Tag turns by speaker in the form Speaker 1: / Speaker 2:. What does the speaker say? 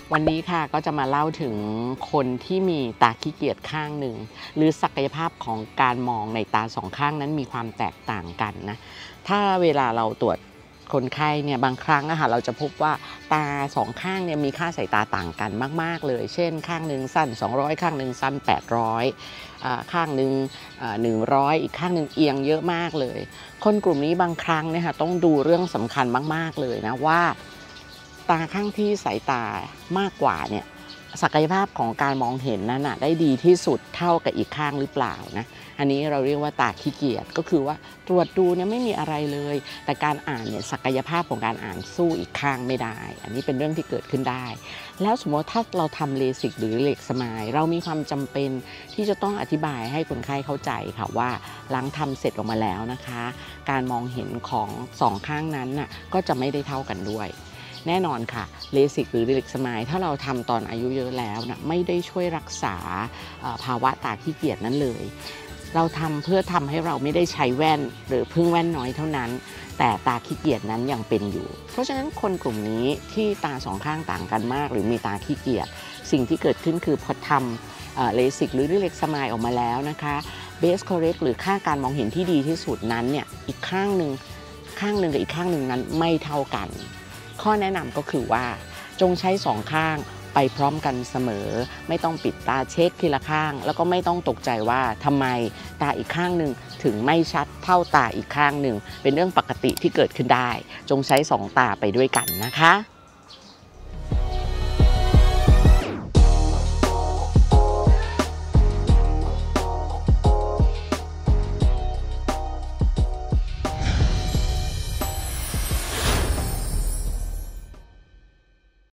Speaker 1: วันนี้ค่ะก็จะมาเล่าถึงคนที่มีตาขี้เกียจข้างหนึ่งหรือศักยภาพของการมองในตาสองข้างนั้นมีความแตกต่างกันนะถ้าเวลาเราตรวจคนไข้เนี่ยบางครั้งเราจะพบว่าตาสองข้างเนี่ยมีค่าสายตาต่างกันมากๆเลยเช่นข้างหนึ่งสั้น200ข้างหนึ่งสั้น800ข้างหนึ่ง100อีกข้างหนึ่งเอียงเยอะมากเลยคนกลุ่มนี้บางครั้งเนี่ยต้องดูเรื่องสำคัญมากๆเลยนะว่าตาข้างที่สายตามากกว่าเนี่ยศักยภาพของการมองเห็นนั้นได้ดีที่สุดเท่ากับอีกข้างหรือเปล่านะอันนี้เราเรียกว่าตาขี้เกียจก็คือว่าตรวจดูเนี่ยไม่มีอะไรเลยแต่การอ่านเนี่ยศักยภาพของการอ่านสู้อีกข้างไม่ได้อันนี้เป็นเรื่องที่เกิดขึ้นได้แล้วสมมติถ้าเราทำเลสิกหรือเลกสมายเรามีความจำเป็นที่จะต้องอธิบายให้คนไข้เข้าใจค่ะว่าหลังทำเสร็จออกมาแล้วนะคะการมองเห็นของสองข้างนั้นก็จะไม่ได้เท่ากันด้วยแน่นอนค่ะเลสิกหรือเลกสมายถ้าเราทำตอนอายุเยอะแล้วไม่ได้ช่วยรักษาภาวะตาขี้เกียจนั้นเลยเราทำเพื่อทำให้เราไม่ได้ใช้แว่นหรือพึ่งแว่นน้อยเท่านั้นแต่ตาขี้เกียจนั้นยังเป็นอยู่เพราะฉะนั้นคนกลุ่มนี้ที่ตาสองข้างต่างกันมากหรือมีตาขี้เกียจสิ่งที่เกิดขึ้นคือพอทำเลสิกหรือเลกสมายออกมาแล้วนะคะเบสคอร์เรกหรือค่าการมองเห็นที่ดีที่สุดนั้นเนี่ยอีกข้างหนึ่งกับอีกข้างหนึ่งนั้นไม่เท่ากันข้อแนะนำก็คือว่าจงใช้สองข้างไปพร้อมกันเสมอไม่ต้องปิดตาเช็คทีละข้างแล้วก็ไม่ต้องตกใจว่าทำไมตาอีกข้างหนึ่งถึงไม่ชัดเท่าตาอีกข้างหนึ่งเป็นเรื่องปกติที่เกิดขึ้นได้จงใช้สองตาไปด้วยกันนะคะ